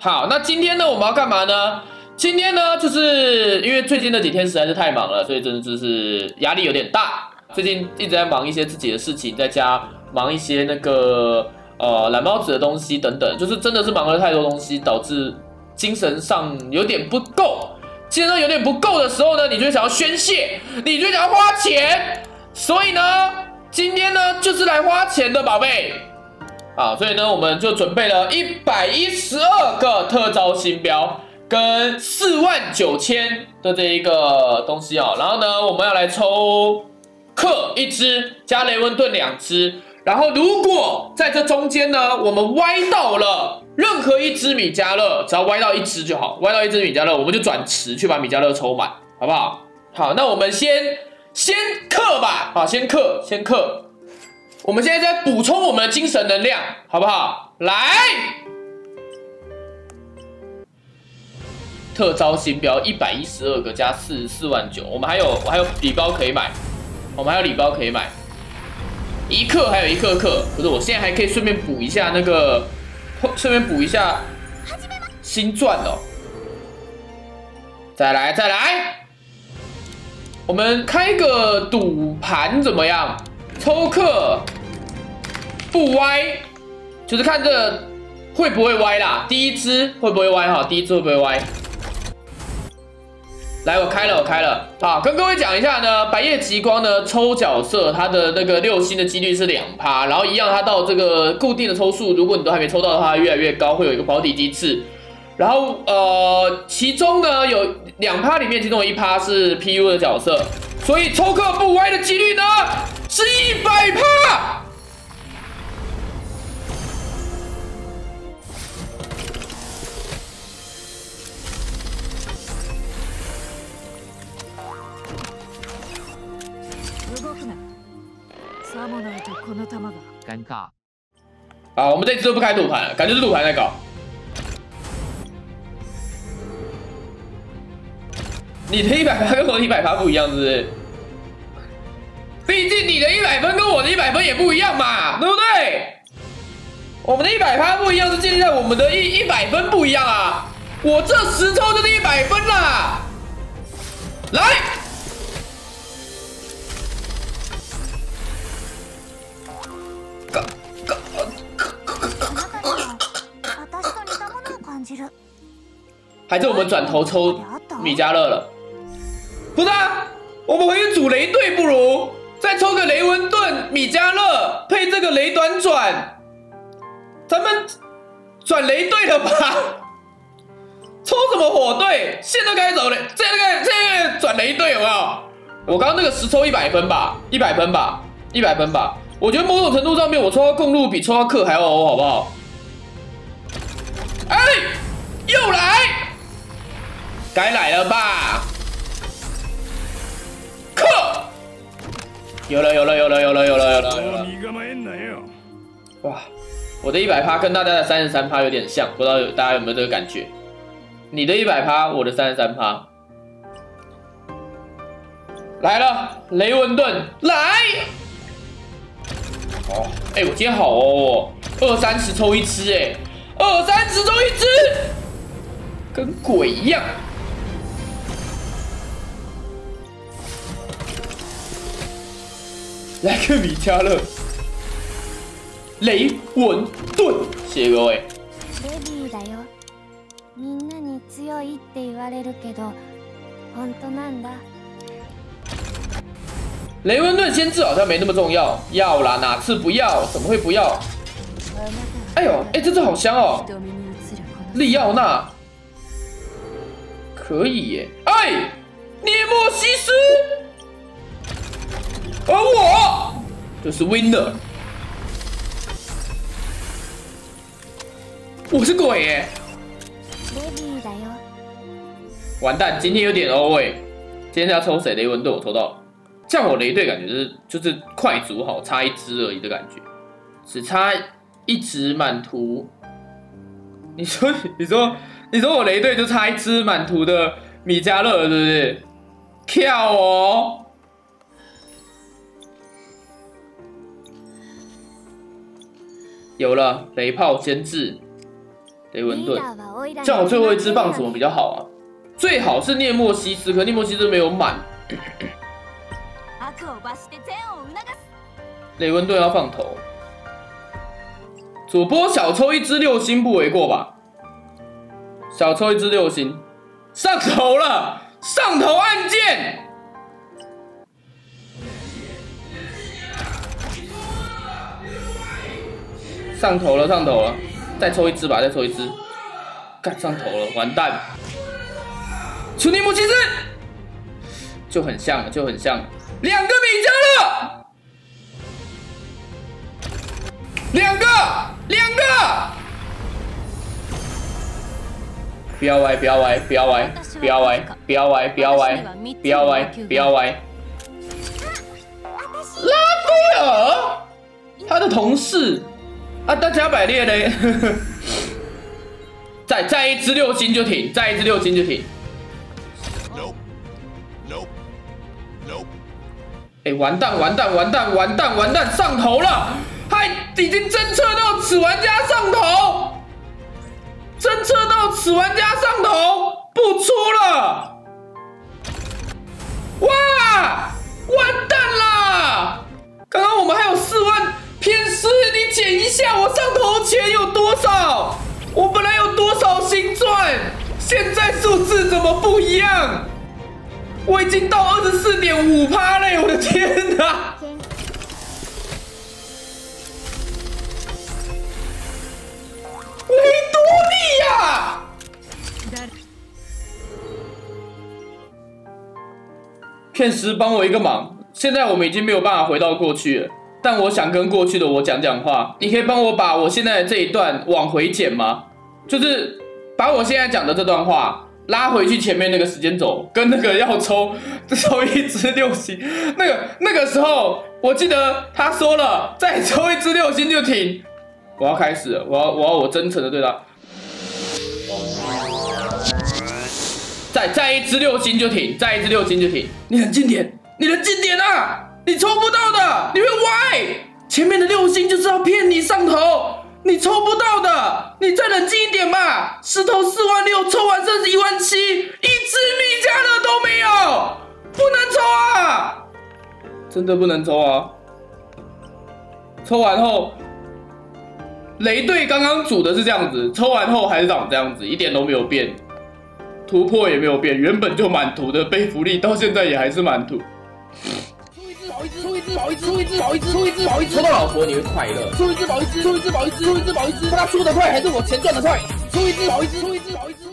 好，那今天呢，我们要干嘛呢？今天呢，就是因为最近这几天实在是太忙了，所以真的就是压力有点大。最近一直在忙一些自己的事情，在家忙一些那个蓝猫子的东西等等，就是真的是忙了太多东西，导致精神上有点不够。精神上有点不够的时候呢，你就会想要宣泄，你就会想要花钱，所以呢，今天呢就是来花钱的，宝贝。啊，所以呢，我们就准备了112个特招新标跟49000的这一个东西哦。然后呢，我们要来抽克1只加雷文顿2只。然后如果在这中间呢，我们歪到了任何一只米迦勒，只要歪到1只就好，歪到1只米迦勒，我们就转池去把米迦勒抽满，好不好？好，那我们先克吧，好，先克。我们现在在补充我们的精神能量，好不好？来，特招新标112个加44900，我还有礼包可以买，我们还有礼包可以买，1克还有1克，可是我现在还可以顺便补一下那个，顺便补一下新钻哦。再来，我们开个赌盘怎么样？抽克不歪，就是看这会不会歪啦。第一只会不会歪哈？第一只会不会歪？来，我开了。好，跟各位讲一下呢，白夜极光呢抽角色，它的那个6星的几率是2%，然后一样，它到这个固定的抽数，如果你都还没抽到的话，越来越高，会有一个保底机制。然后其中呢有2%里面，其中有1%是 PU 的角色，所以抽克不歪的几率呢是100%。 尴尬。 好，我们这次都不开赌盘了，感觉是赌盘在搞。你的100%跟我的100%不一样，是不是？毕竟你的100分跟我的100分也不一样嘛，对不对？我们的100%不一样，是建立在我们的100分不一样啊。我这10抽就是100分啦。来，还是我们转头抽米迦勒了？不是啊，我们回去组雷队不如再抽个雷文顿、米迦勒配这个雷短转，咱们转雷队了吧？抽什么火队？现在开始走雷，现在转雷队有没有？我刚刚那个10抽100分吧，100分吧。我觉得某种程度上面，我抽到共路比抽到克还要欧，好不好？哎，又来，该来了吧？克，有了！哇，我的100%跟大家的33%有点像，不知道大家有没有这个感觉？你的100%，我的33%。来了，雷文顿来！哦，哎，我今天好哦，20-30抽1只，哎，20-30抽1只，跟鬼一样。来个米迦勒，雷文顿，谢谢各位。 レビーだよ。みんなに強いって言われるけど、本当なんだ。 雷文顿先知好像没那么重要，要啦，哪次不要？怎么会不要？哎呦，哎，这只好香哦，利奥娜，可以耶！哎，涅莫西斯，而我就是 winner， 我是鬼耶！完蛋，今天有点欧哎，今天要抽谁？雷文顿我抽到了。这样我雷队感觉就是快组好，差1只而已的感觉，只差1只满图。你说我雷队就差1只满图的米迦勒，是不是？跳哦！有了雷炮监制雷文顿。 这样我最后一支棒什么比较好啊？最好是涅莫西斯，可涅莫西斯没有满。雷温顿要放头，主播小抽一支6星不为过吧？小抽一支6星，上头了，上头按键。上头了，上头了，再抽一支吧，再抽一支。干上头了，完蛋！出涅莫西斯，就很像了，就很像了。2个米迦勒，两个，不要歪，不要歪，不要歪，不要歪，不要歪，不要歪，不要歪，不要歪。拉斐尔，他的同事啊，大家百列嘞。再一支6星就停，再一支6星就停。哎，完蛋，完蛋，完蛋，完蛋，完蛋，上头了！他已经侦测到此玩家上头，侦测到此玩家上头，不出了！哇，完蛋啦！刚刚我们还有4万偏失，你减一下，我上头钱有多少？我本来有多少星钻？现在数字怎么不一样？我已经到24.5%嘞！我的天哪！维多利亚！片师帮我一个忙，现在我们已经没有办法回到过去了。但我想跟过去的我讲讲话，你可以帮我把我现在的这一段往回剪吗？就是把我现在讲的这段话拉回去前面那个时间轴，跟那个要抽一支6星，那个时候，我记得他说了，再抽一支6星就停。我要开始了，我真诚的对他，再一支6星就停，再一支6星就停。你冷静点，你冷静点啊！你抽不到的，你会歪。前面的6星就是要骗你上头，你抽不到的，你再冷静一点嘛。石头46000，抽完剩17000，一支米迦勒都没有，不能抽啊！真的不能抽啊！抽完后，雷队刚刚组的是这样子，抽完后还是长这样子，一点都没有变，突破也没有变，原本就满图的背福利到现在也还是满图。出一只保一只，抽到老婆你会快乐。出一只保一只，他出的快还是我钱赚的快？出一只保一只。